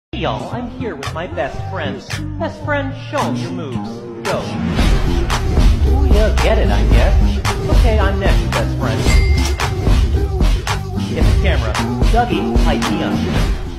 Hey y'all, I'm here with my best friends. Best friend, show 'em your moves. Go. Ooh yeah, get it, I guess. Okay, I'm next, best friend. Hit the camera. Dougie, hype me up.